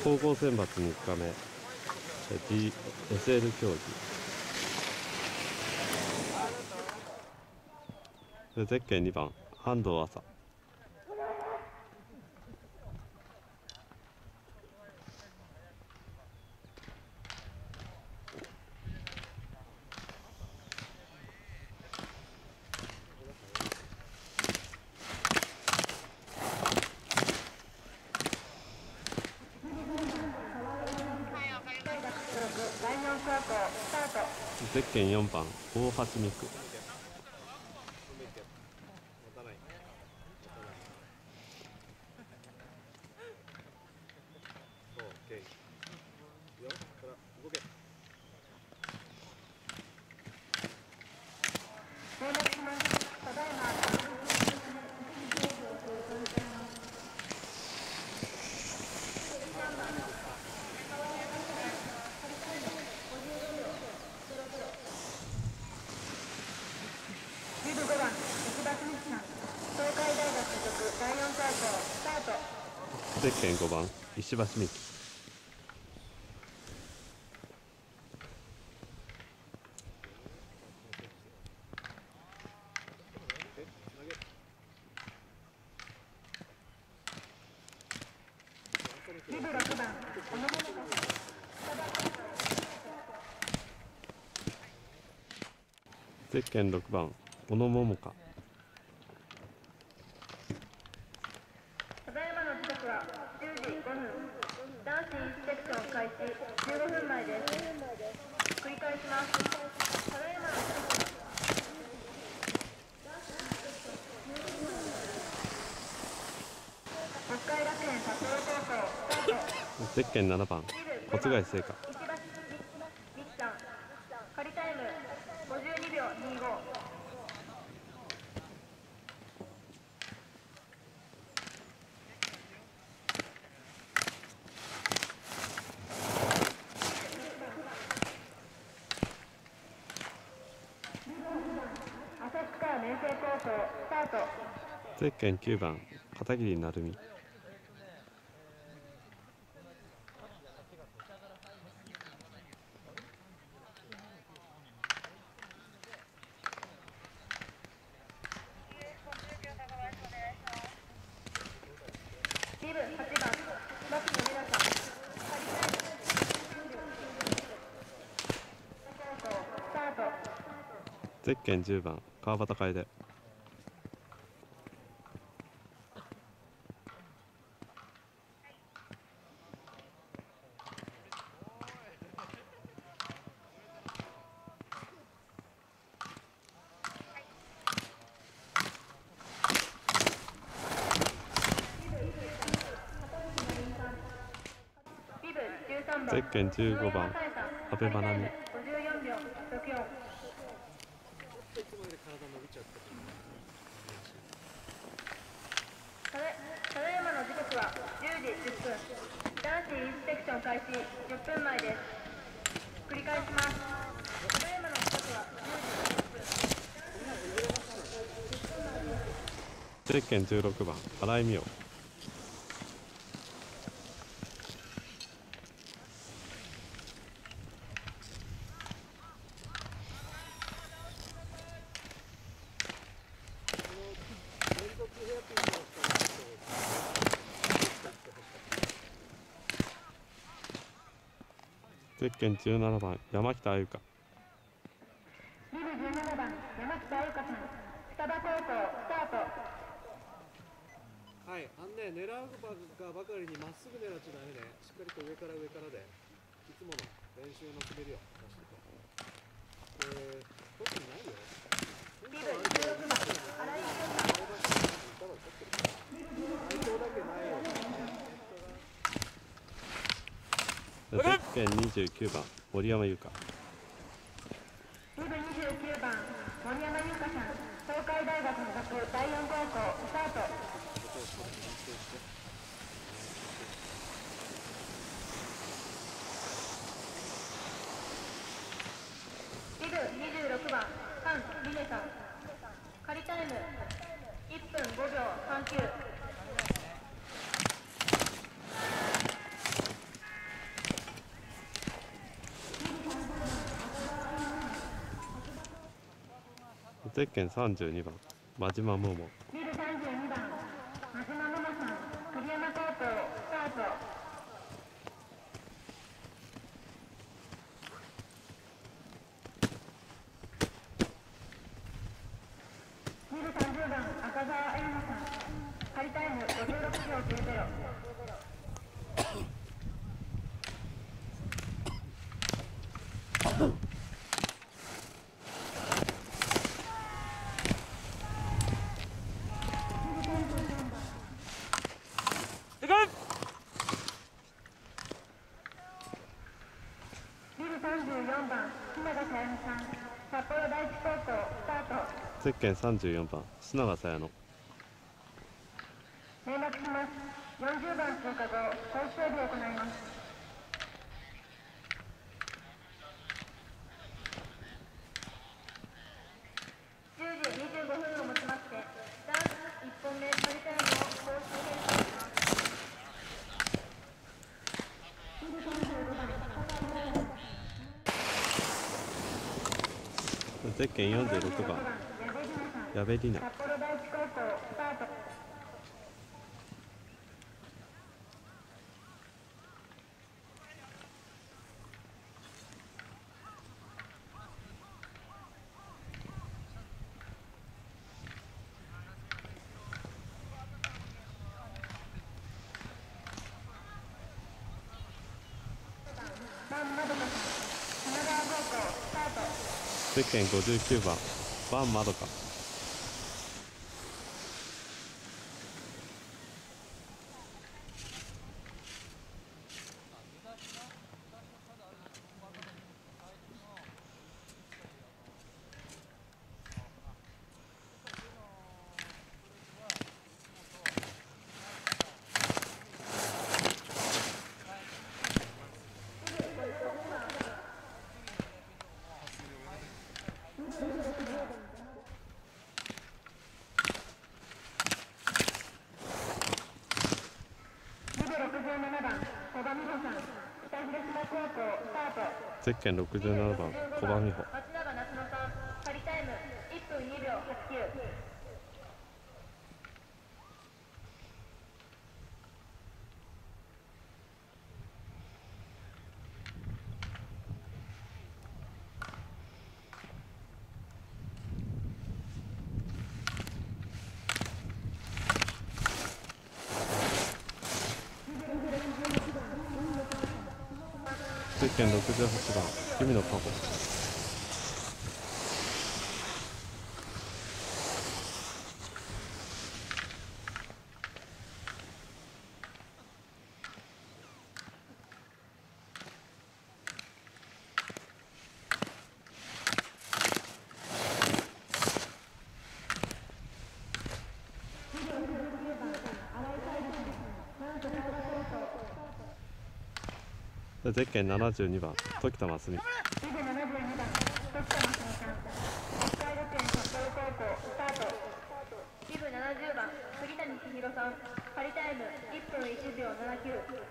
高校選抜3日目 SL 競技ゼッケン2番安藤麻。ゼッケン4番大橋美久。ゼッケン5番石橋美希。ゼッケン6番小野桃香。 ただいまの時刻は10時5分。男子1セクション開始15分前です。繰り返します。ただいまの時刻は北海楽園達郎高校スタート。 ゼッケン7番小津貝聖華。 石橋美希さん、仮タイム52秒25。旭川明星高校スタート。 ゼッケン9番片桐成美。 リブ8番牧野美奈さん、スタート。 ゼッケン10番川端楓。ゼッケン15番阿部真奈美。 54秒64。ただいまの時刻は10時10分。男子1セクション開始10分前です。繰り返します。ただいまの時刻は10時10分。 ゼッケン16番新井美桜。ゼッケン17番山北愛香。 リブ17番山北愛香さん、双葉高校スタート。 はい、狙うがばかりにまっすぐ狙っちゃダメね。しっかりと上からで、いつもの練習の滑りを出していこう。特にないよ。 リブ16番新井優香。 内藤だけないよ。 ゼッケン29番森山優香。 リブ29番森山優香さん、東海大学の学第4高校スタート。リブ26番菅里音さん、仮タイム1分5秒39。 ゼッケン32番真島桃。 ビル32番真島桃さん栗山高校スタート。ビル30番赤澤エリナさん仮タイム56秒90。ビル34番島田さやのさん札幌第一高校スタート。 ゼッケン34番須永さやの。 連絡します。40番通過後投手整備を行います。10時25分をもちましてダンス1本目仮タイムを公式編成します。 ゼッケン46番矢部里奈。 札幌第一高校スタート。 ゼッケン59番バンマドカ。ゼッケン67番小場美穂。 松永夏乃さん仮タイム1分2秒89。 ゼッケン68番君野佳穂。ゼッケン72番時田真澄。 ビブ70番栗谷千尋さん仮タイム1分1秒79。